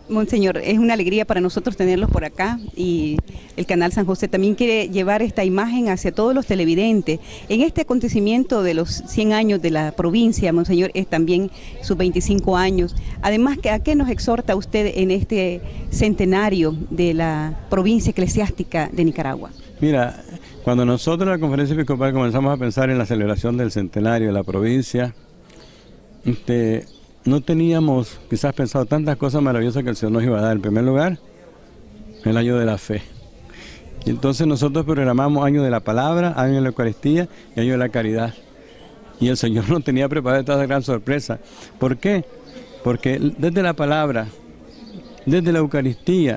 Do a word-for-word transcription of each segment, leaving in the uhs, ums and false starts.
Monseñor, es una alegría para nosotros tenerlos por acá y el Canal San José también quiere llevar esta imagen hacia todos los televidentes. En este acontecimiento de los cien años de la provincia, Monseñor, es también sus veinticinco años. Además, ¿a qué nos exhorta usted en este centenario de la provincia eclesiástica de Nicaragua? Mira, cuando nosotros en la Conferencia Episcopal comenzamos a pensar en la celebración del centenario de la provincia, este... no teníamos quizás pensado tantas cosas maravillosas que el Señor nos iba a dar. En primer lugar, el año de la fe. Y entonces nosotros programamos año de la palabra, año de la Eucaristía y año de la caridad. Y el Señor nos tenía preparado esta gran sorpresa. ¿Por qué? Porque desde la palabra, desde la Eucaristía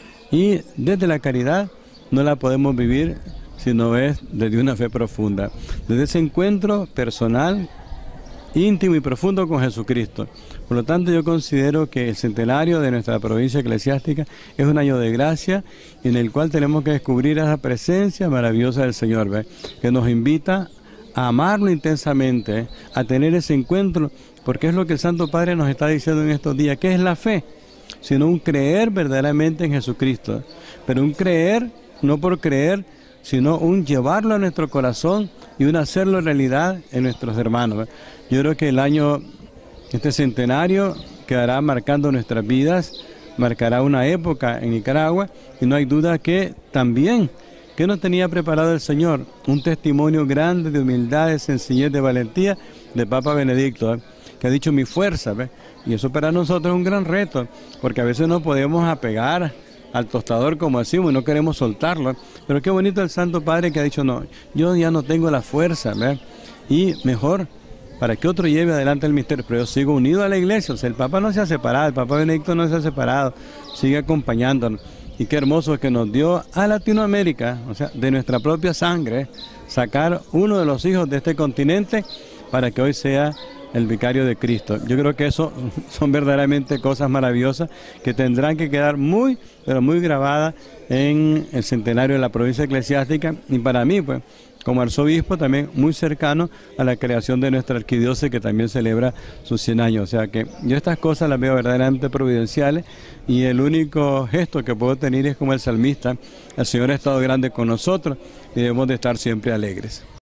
y desde la caridad no la podemos vivir si no es desde una fe profunda. Desde ese encuentro personal, íntimo y profundo con Jesucristo. Por lo tanto, yo considero que el centenario de nuestra provincia eclesiástica es un año de gracia en el cual tenemos que descubrir esa presencia maravillosa del Señor, ¿ve? Que nos invita a amarlo intensamente, ¿eh? A tener ese encuentro, porque es lo que el Santo Padre nos está diciendo en estos días. ¿Qué es la fe? Sino un creer verdaderamente en Jesucristo. Pero un creer, no por creer, sino un llevarlo a nuestro corazón y un hacerlo realidad en nuestros hermanos, ¿eh? Yo creo que el año, este centenario, quedará marcando nuestras vidas, marcará una época en Nicaragua, y no hay duda que también, que nos tenía preparado el Señor, un testimonio grande de humildad, de sencillez, de valentía, del Papa Benedicto, ¿eh? Que ha dicho mi fuerza, ¿ves? Y eso para nosotros es un gran reto, porque a veces no podemos apegar al tostador, como decimos, y no queremos soltarlo, ¿eh? Pero qué bonito el Santo Padre que ha dicho, no, yo ya no tengo la fuerza, ¿ves? Y mejor, para que otro lleve adelante el misterio, pero yo sigo unido a la iglesia. O sea, el Papa no se ha separado, el Papa Benedicto no se ha separado, sigue acompañándonos. Y qué hermoso es que nos dio a Latinoamérica, o sea, de nuestra propia sangre, sacar uno de los hijos de este continente para que hoy sea el vicario de Cristo. Yo creo que eso son verdaderamente cosas maravillosas que tendrán que quedar muy, pero muy grabadas en el centenario de la provincia eclesiástica. Y para mí, pues, como arzobispo, también muy cercano a la creación de nuestra arquidiócesis, que también celebra sus cien años. O sea que yo estas cosas las veo verdaderamente providenciales, y el único gesto que puedo tener es como el salmista: el Señor ha estado grande con nosotros y debemos de estar siempre alegres.